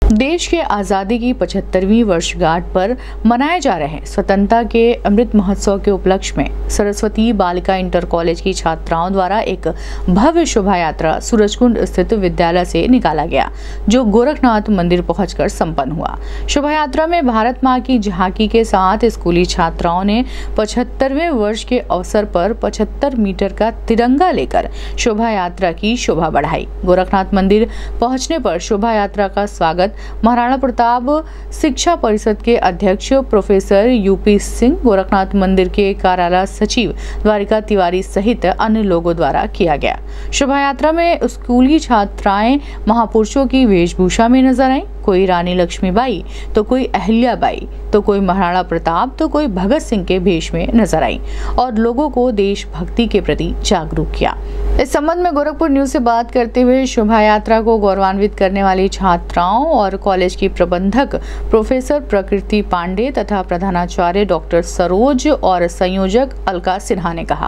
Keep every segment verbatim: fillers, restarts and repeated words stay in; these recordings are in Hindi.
देश के आज़ादी की पचहत्तरवीं वर्षगांठ पर मनाए जा रहे स्वतंत्रता के अमृत महोत्सव के उपलक्ष्य में सरस्वती बालिका इंटर कॉलेज की छात्राओं द्वारा एक भव्य शोभा यात्रा सूरजकुंड स्थित विद्यालय से निकाला गया, जो गोरखनाथ मंदिर पहुंचकर संपन्न हुआ। शोभा यात्रा में भारत मां की झांकी के साथ स्कूली छात्राओं ने पचहत्तरवें वर्ष के अवसर पर पचहत्तर मीटर का तिरंगा लेकर शोभा यात्रा की शोभा बढ़ाई। गोरखनाथ मंदिर पहुंचने पर शोभा यात्रा का स्वागत महाराणा प्रताप शिक्षा परिषद के अध्यक्ष प्रोफेसर यूपी सिंह, गोरखनाथ मंदिर के कार्यालय सचिव द्वारिका तिवारी सहित अन्य लोगों द्वारा किया गया। शोभा यात्रा में स्कूली छात्राएं महापुरुषों की वेशभूषा में नजर आईं। कोई रानी लक्ष्मीबाई तो कोई अहिल्याबाई तो कोई महाराणा प्रताप तो कोई भगत सिंह के भेष में नजर आई और लोगों को देशभक्ति के प्रति जागरूक किया। इस संबंध में गोरखपुर न्यूज से बात करते हुए शोभा यात्रा को गौरवान्वित करने वाली छात्राओं और कॉलेज की प्रबंधक प्रोफेसर प्रकृति पांडे तथा प्रधानाचार्य डॉक्टर सरोज और संयोजक अलका सिन्हा ने कहा।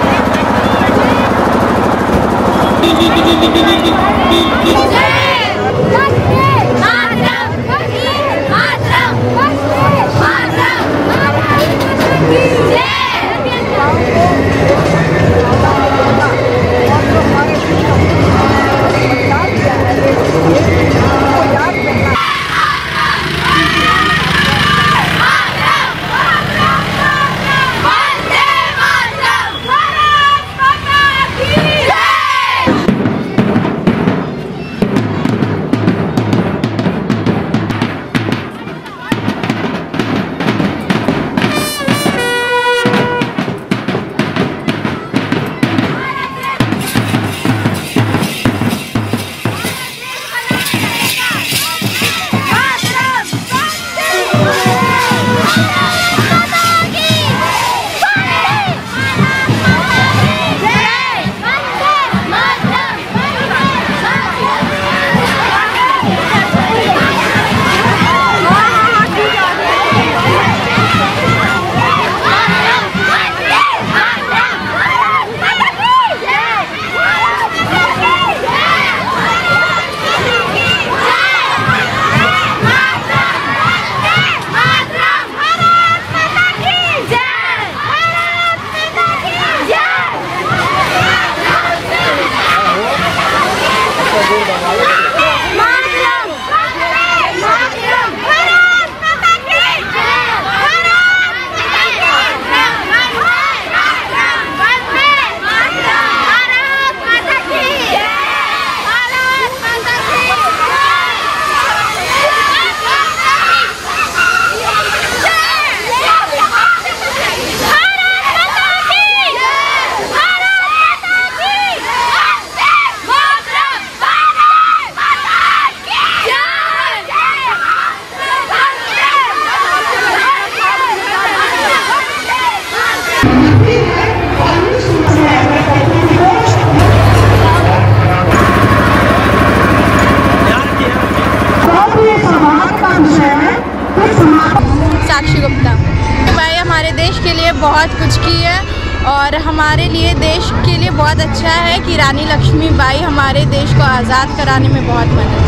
बहुत कुछ की है और हमारे लिए देश के लिए बहुत अच्छा है कि रानी लक्ष्मीबाई हमारे देश को आज़ाद कराने में बहुत मदद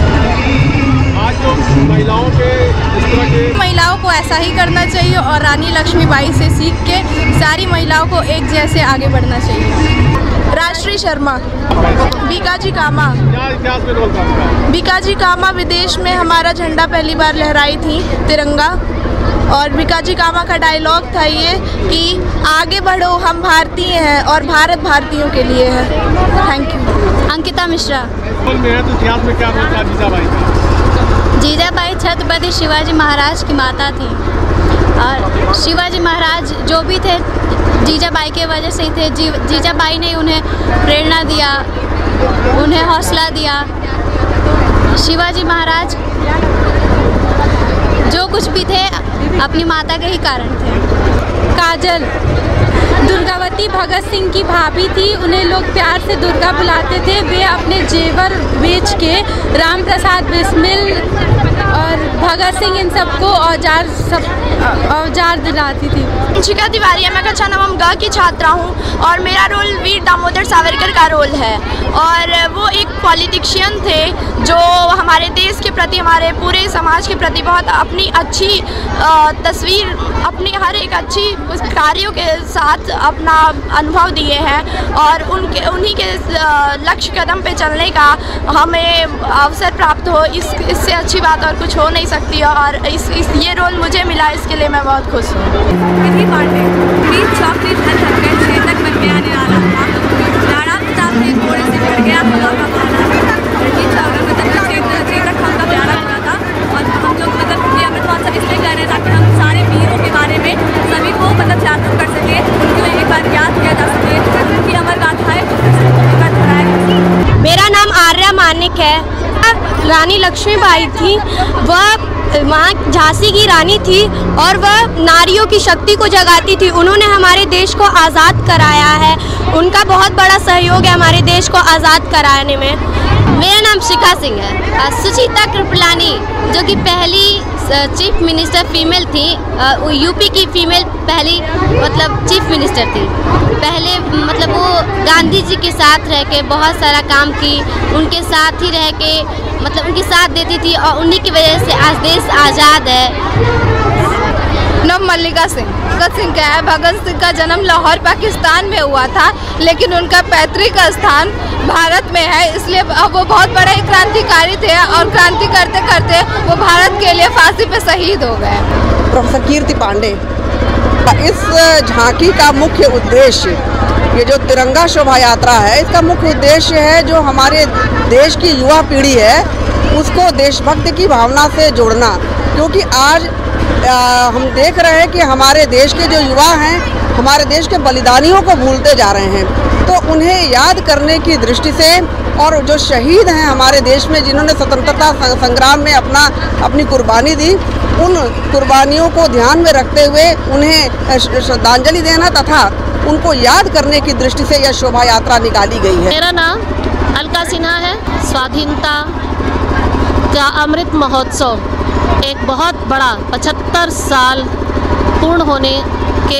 की। आज जो महिलाओं के इस तरह के महिलाओं को ऐसा ही करना चाहिए और रानी लक्ष्मीबाई से सीख के सारी महिलाओं को एक जैसे आगे बढ़ना चाहिए। राष्ट्रीय शर्मा बीकाजी कामा बीकाजी कामा विदेश में हमारा झंडा पहली बार लहराई थी तिरंगा, और बीकाजी कामा का डायलॉग था ये कि आगे बढ़ो हम भारतीय हैं और भारत भारतीयों के लिए है। Thank you. अंकिता मिश्रा। इतिहास में क्या रोल था जीजाबाई का? जीजाबाई छत्रपति शिवाजी महाराज की माता थी और शिवाजी महाराज जो भी थे जीजाबाई के वजह से ही थे। जी, जीजाबाई ने उन्हें प्रेरणा दिया, उन्हें हौसला दिया। शिवाजी महाराज जो कुछ भी थे अपनी माता के ही कारण थे। काजल दुर्गावती भगत सिंह की भाभी थी, उन्हें लोग प्यार से दुर्गा बुलाते थे। वे अपने जेवर बेच के राम प्रसाद बिस्मिल और भगत सिंह इन सबको औजार सब औजार दिलाती थी। वंशिका तिवारी, मैं कक्षा नवम ग की छात्रा हूँ और मेरा रोल वीर दामोदर सावरकर का रोल है। और वो एक पॉलिटिशियन थे जो हमारे देश के प्रति, हमारे पूरे समाज के प्रति बहुत अपनी अच्छी तस्वीर, अपनी हर एक अच्छी कार्यों के साथ अपना अनुभव दिए हैं और उनके उन्हीं के लक्ष्य कदम पे चलने का हमें अवसर प्राप्त हो, इस इससे अच्छी बात और कुछ हो नहीं सकती है। और इस, इस ये रोल मुझे मिला, इसके लिए मैं बहुत खुश हूँ। मेरा नाम आर्या मानिक है। रानी लक्ष्मीबाई थी, वह वहाँ झांसी की रानी थी और वह नारियों की शक्ति को जगाती थी। उन्होंने हमारे देश को आज़ाद कराया है, उनका बहुत बड़ा सहयोग है हमारे देश को आज़ाद कराने में। मेरा नाम शिखा सिंह है। सुचिता कृपलानी जो कि पहली चीफ मिनिस्टर फीमेल थी, यूपी की फीमेल पहली मतलब चीफ मिनिस्टर थी। पहले मतलब वो गांधी जी के साथ रह के बहुत सारा काम की, उनके साथ ही रह के मतलब उनके साथ देती थी और उन्हीं की वजह से आज देश आज़ाद है। नव मल्लिका सिंह। भगत सिंह का है। भगत सिंह का जन्म लाहौर पाकिस्तान में हुआ था, लेकिन उनका पैतृक स्थान भारत में है, इसलिए वो बहुत बड़े क्रांतिकारी थे और क्रांति करते करते वो भारत के लिए फांसी पे शहीद हो गए। प्रोफेसर कीर्ति पांडे। इस झांकी का मुख्य उद्देश्य, ये जो तिरंगा शोभा यात्रा है, इसका मुख्य उद्देश्य है जो हमारे देश की युवा पीढ़ी है उसको देशभक्ति की भावना से जोड़ना। क्योंकि आज आ, हम देख रहे हैं कि हमारे देश के जो युवा हैं हमारे देश के बलिदानियों को भूलते जा रहे हैं, तो उन्हें याद करने की दृष्टि से और जो शहीद हैं हमारे देश में जिन्होंने स्वतंत्रता संग्राम में अपना अपनी कुर्बानी दी, उन कुर्बानियों को ध्यान में रखते हुए उन्हें श्रद्धांजलि देना तथा उनको याद करने की दृष्टि से यह शोभा यात्रा निकाली गई है। मेरा नाम अलका सिन्हा है। स्वाधीनता का अमृत महोत्सव एक बहुत बड़ा पचहत्तर साल पूर्ण होने के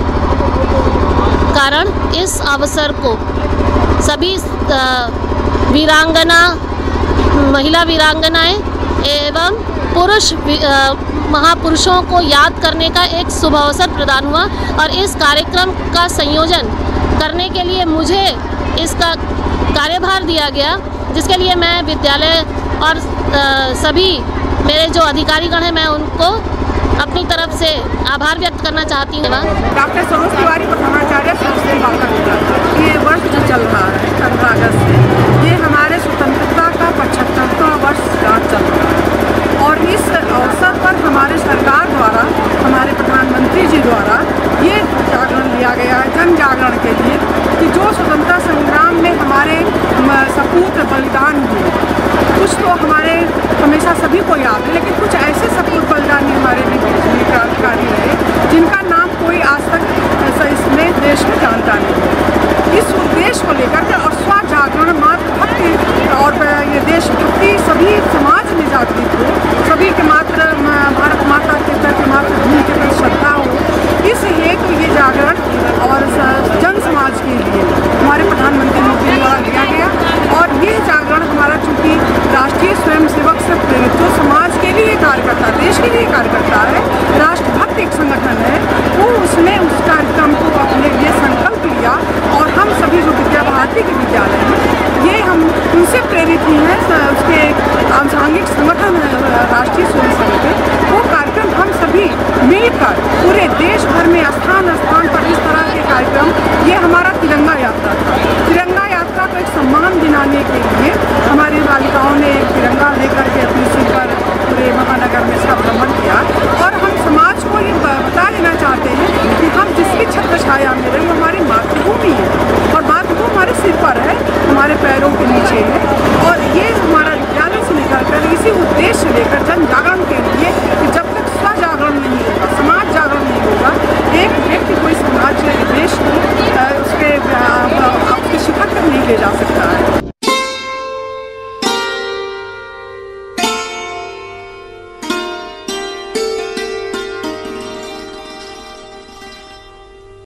कारण इस अवसर को सभी वीरांगना, महिला वीरांगनाएं एवं पुरुष महापुरुषों को याद करने का एक शुभ अवसर प्रदान हुआ और इस कार्यक्रम का संयोजन करने के लिए मुझे इसका कार्यभार दिया गया, जिसके लिए मैं विद्यालय और आ, सभी मेरे जो अधिकारीगण हैं मैं उनको अपनी तरफ से आभार व्यक्त करना चाहती हूँ। डॉक्टर सरोज तिवारी प्रथमाचार्य ये वर्ष जो चल रहा है पंद्रह अगस्त से, ये हमारे स्वतंत्रता का पचहत्तरवां वर्ष चल रहा है।